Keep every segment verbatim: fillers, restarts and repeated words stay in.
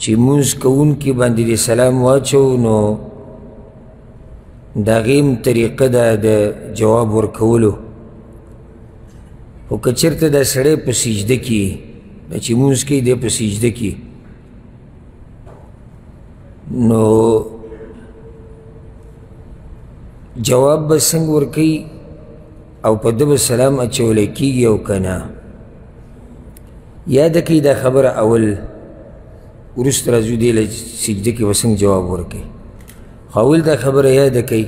چې مونځ کوونکي باندې د سلام واچو نو د هغې هم طریقه ده د جواب ورکولو. خو که چېرته دا سړی په سجده کې دا چې مونځ کوي دی په سجده کې نو جواب به څنګه ورکوي او په ده به سلام اچولی کېږي او که نه. یاده کوي دا خبره اول وروسته راځو دې له سجده کې به څنګه جواب ورکوي. خو اول دا خبره یاده کوي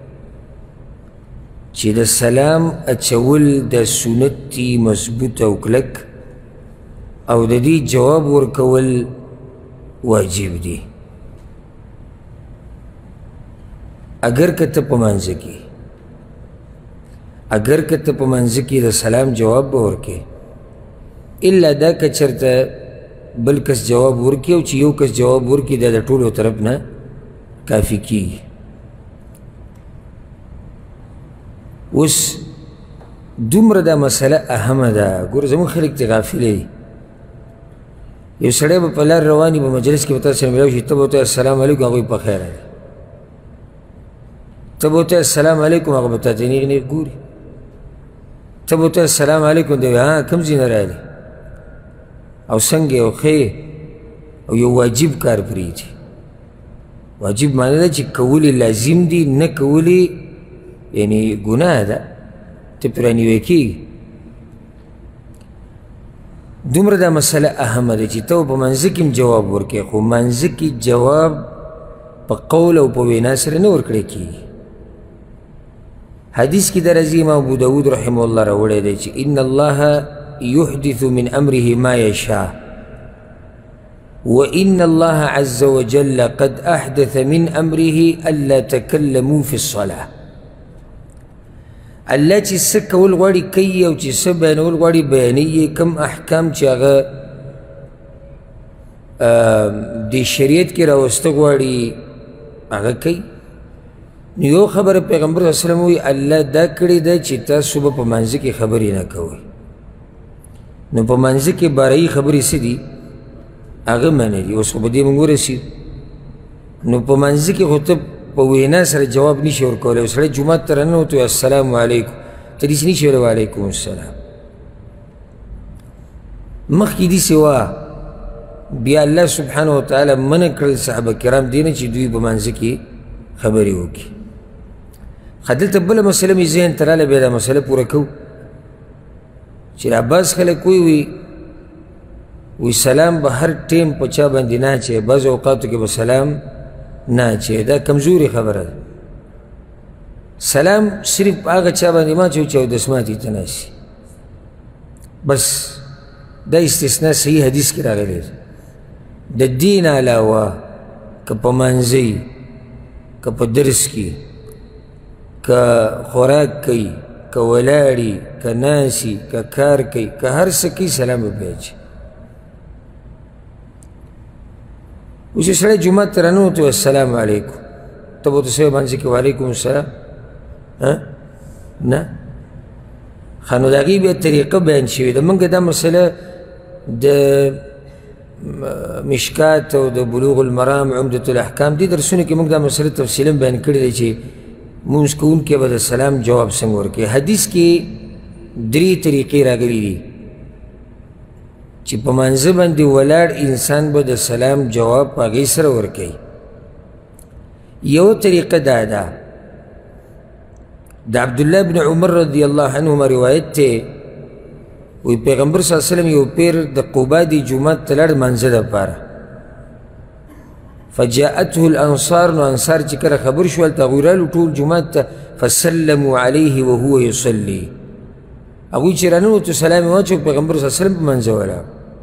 چې د سلام اچول د سنت دي مضبوط او کلک او د دې جواب ورکول واجب دي. اگر که ته په منځه کې اگر که ته په منځه کې د سلام جواب به ورکې الا دا که چېرته بل کس جواب ورکړي او چې یو کس جواب ورکړي دا د ټولو طرف نه کافي کېږي. اوس دومره دا مسله اهمه ده. ګوره زموږ خلک ترې غافله دي. یو سړی به په لار روان وي په مجلس کې به تا سره میلاو شي ته به ورته السلام علیکم هغوی په خیر دی ته به ورته السلام علیکم هغه به تا ته نیغ نیغ ګوري ته به ورته السلام علیکم دی ها کوم ځای نه راغلې او څنګه او ښې او یو واجب کار پرېږدي. واجب معنی ده چې کول یې لازم دي نه کول یې یعنې ګناه ده ته پرې رانیوی کېږي. دومره دا مسله اهمه ده چې ته په منځه کې هم جواب ورکوې خو منځه کې جواب په قول او په وینا سره نه ورکړی کېږي. حدیث کې د راځي امام ابو داود رحمه الله راوړی دی چې ان الله يحدث من امره ما يشاء وان الله عز وجل قد احدث من امره الا تكلموا في الصلاه. الله چې څه کول غواړي کوي او چې څه بیانول غواړي بیانوي. کوم احکام چې هغه د شریعت کې راوسته غواړي هغه کوي. نو یو خبره پیغمبر صلی الله علیه وسلم وایي الله دا کړې ده چې تاسو به په منځه کې خبرې نه کوئ. نو په منځه کې بارایي خبرې څه دي هغه منع دي. اوس خو په دې موږ ورسېږو نو په منځه کې خو ته په وینا سره جواب نشي ورکولی. یو سړی جومات ته راننوت وایي السلام علیکم ته داسې نشي ویلی وعلیکم السلام. مخکې داسې وه بیا الله سبحانه وتعالی منع کړل صحابه کرام دې نه چې دوی په منځه کې خبرې وکړي. خو دلته بله مسله مې ذهن ته راغله بیا دا مسله پوره کوو چې را بعض خلک وایي وي وی سلام به هر ټیم په چا باندې نه اچوي بعضو اوقاتو کې به سلام نه اچوي. دا کمزوري خبره ده. سلام صرف هغه چا باندې ما اچوي چې اودسماتي ته ناستي بس. دا استثناء صحیح حدیث کې راغلی ده. د دې نه علاوه که په منځه که په درس کې که خوراک کوي که ولاړي که ناسي که کار کوي که هر څه کوي سلام به بیا اچوي. اوس یو سړی جومات ته راننوت وایي السلام علیکم ته به ورته څه وایې منځه کې وعلیکم السلام نه. ښه نو د هغې بیا طریقه بیان شوې ده. موږ دا مسله د مشکات او د بلوغ المرام عمدة الاحکام دې درسونو کې موږ دا مسله تفصیلا بیان کړې ده چې مونځ کوونکی به د سلام جواب څنګه ورکوي. حدیث کې درې طریقې راغلي دي چې په منځه باندې ولاړ انسان به د سلام جواب په هغې سره ورکوي. یو طریقه دا ده د عبدالله بن عمر رضی الله عنهما روایت دی وی پیغمبر صلی الله علیه وسلم یو پیر د قبا دی جومات ته لاړ منځه دپاره فجاءته الانصار نو انصار چې کله خبر شول ته هغوی رالو ټول جومات ته فسلموا علیه وهو یصلي. هغوی چې راننوتو سلام یې واچو پیغمبر صلی الله علیه وسلم په منځه ولاړ.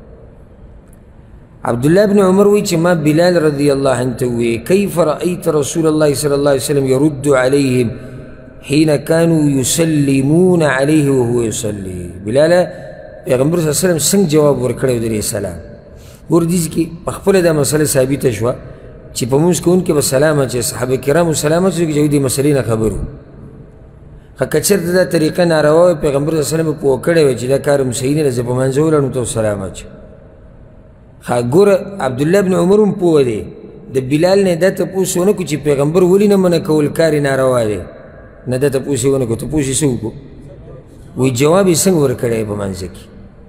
عبدالله بن عمر وی چې ما بلال رضی الله عنه ته وویې کیف رأیت رسول الله صلی الله علیه وسلم یرد علیهم حین کانوا یسلمون علیه وهو یصلي. بلاله پیغمبر صلی الله علیه وسلم څنګه جواب ورکړی و د دې سلام. ګوره دې کې په خپله دا مسله ثابته شوه چې په مونځ کوونکي به سلام اچوي. صحابه کرامو سلام اچوي چې دې مسلې نه خبر وو. خو که چېرته دا طریقه ناروا وي پیغمبر صلی الله علیه وسلم به پوه کړی وی چې دا کار هم صحیح نه دی زه په منځه ولاړم ته سلام اچوم. ګوره عبدالله بن عمر هم پوه دی د بلال نه دا تپوس ونه کړو چې پیغمبر ولې نه منع کول کار یې ناروا دی نه دا تپوس یې ونه کړو تپوس یې څه وکړو وایي جواب یې څنګه ورکړی په منځ کې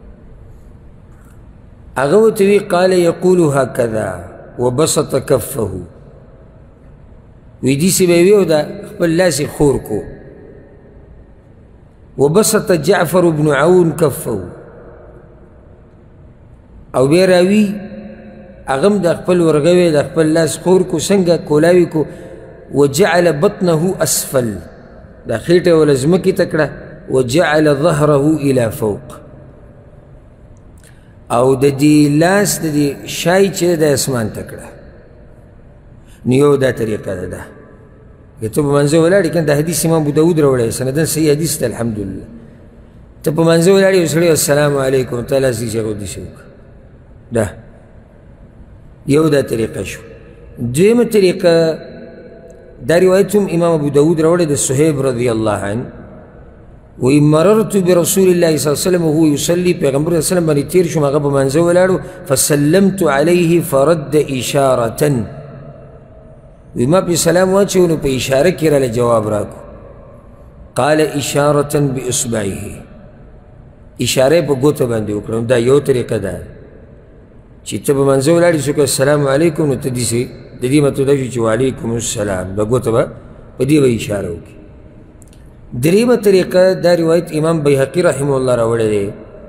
هغه ورته وی قال یقول هکذا وبسط کفه وی داسې به یې وي او دا خپل لاس یې خور کو وبسط جعفر بن عون کفه او بیا راوي هغه هم د خپل ورغوی د خپل لاس خور کو څنګه کولاوي کو وجعل بطنه اسفل دا خېټه یې وله ځمکې ته کړه وجعل ظهره الى فوق او د دې لاس د دې شای چې د اسمان ته کړه نو یو دا طریقه ده ده که ته په منځه ولاړې که دا حدیث امام ابو داود راوړی سندن صحیح حدیث ته الحمدلله ته په منځه ولاړې یو سړی السلام علیکم ته لاس دې چې هغه داسې وکړه ده یو دا طریقه شو دویمه طریقه دا روایت هم امام ابو داود راوړی د صهیب رضی الله عنه وی مررت برسول الله صلی الله علیه وسلم وهو یصلی پیغمبر صلی الله علیه وسلم باندې تیر شوم هغه په منځه ولاړو فسلمت علیه فرد اشارة وی ما پې سلام واچو نو په اشاره کې راله جواب راکو قال اشارة باصبعه اشاره په ګوته باندې وکړم دا یو طریقه ده چې ته په منځه ولاړې څوک السلام علیکم نو ته داسې د دې مطلب دا شو چې وعلیکم السلام د ګوته به په دې به اشاره وکړي دریمه طریقه دا روایت امام بیهقي رحمه الله راوړی دی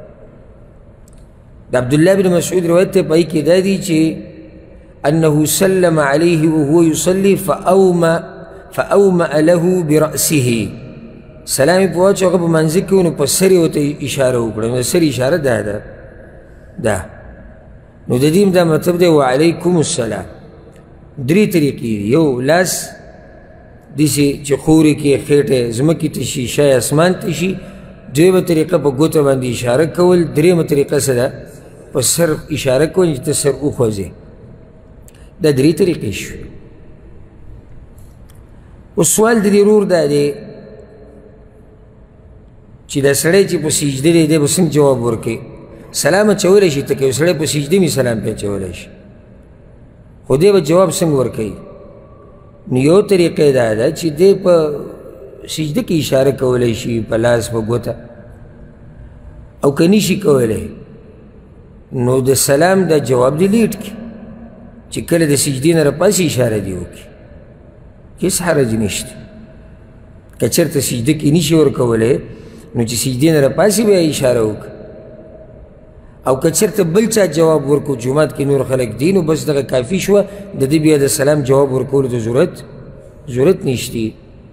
د عبدالله بن مسعود روایت ته پای کې دا دی چې انه سلم علیه وهو یصلي فاومأ فاومأ له برأسه سلام یې په واچو هغه په منځ کې نو په سر یې ورته اشاره وکړه نو د سر اشاره دا ده ده نو د دې دا مطلب دی وعلیکم السلام درې طریقې دي یو لاس داسې چې خورې کې خېټه ځمکې ته شي شای اسمان ته شي دویمه طریقه په ګوته باندې اشاره کول درېیمه طریقه څه ده په سر اشاره کول چې ته سر وخوځې دا درې طریقې شوې اوس سوال د دې ورور دا دی چې دا سړی چې په سجده دی دی به څنګه جواب ورکوي سلام اچولی شي ته که یو سړی په سجده مې سلام پې اچولی شي خو دی به جواب څنګه ورکوي نو یو طریقه دا ده چې دی په سجده کې اشاره کولی شي په لاس په ګوته او که نشي کولی نو د سلام دا جواب دی لیټ کړي چې کله د سجدې نه راپاسې اشاره دی وکړي هېڅ حرج نشته که چېرته سجده کې نشي ورکولی نو چې سجدې نه راپاسې بیا اشاره وکړه او که چېرته بل چا جواب ورکړو جومات کې نور خلک دي نو بس دغه کافي شوه د دې بیا د سلام جواب ورکولو ته ضرورت ضرورت نشته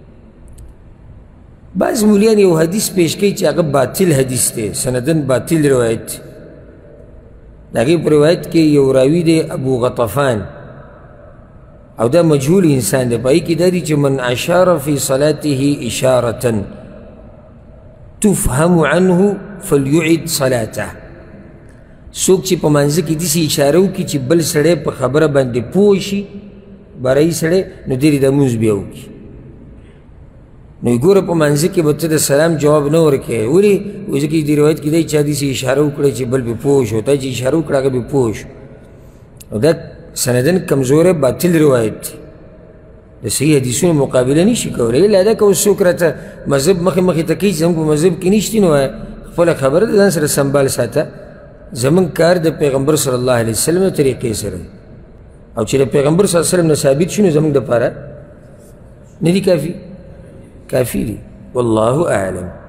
بعض مولیان یو حدیث پیش کوي چې هغه باطل حدیث دی سندن باطل روایت دی د هغې په روایت کې یو راوي دی ابو غطفان او دا مجهول انسان دی په هغې کې دا دی چې من اشار فی صلاته اشارة تفهم عنه فلیعد صلاته څوک چې په منځه کې داسې اشاره وکړي چې بل سړی په خبره باندې پوه شي بری سړی نو دې د لمونځ بیا وکړي نو یې ګوره په منځه کې به ته د سلام جواب نه ورکوې ولې وایي ځکه دې روایت کې دی چا داسې اشاره وکړه چې بل پې پوه شو تا چې اشاره وکړه هغه پې پوه شو او دا سندن کمزوری باطل روایت دی د صحیح حدیثونو مقابله نشي کولی الا دا که اوس څوک راته مذهب مخې مخې ته کوي چې زموږ په مذهب کې نشتي نو خپله خبره د ځان سره سنبال ساته زمون کار د پیغمبر صلی الله علیه وسلم طریقې سره او چې د پیغمبر صلی الله علیه وسلم نه ثابت شي نو زموږ دپاره نه دي کافي کافي دي والله اعلم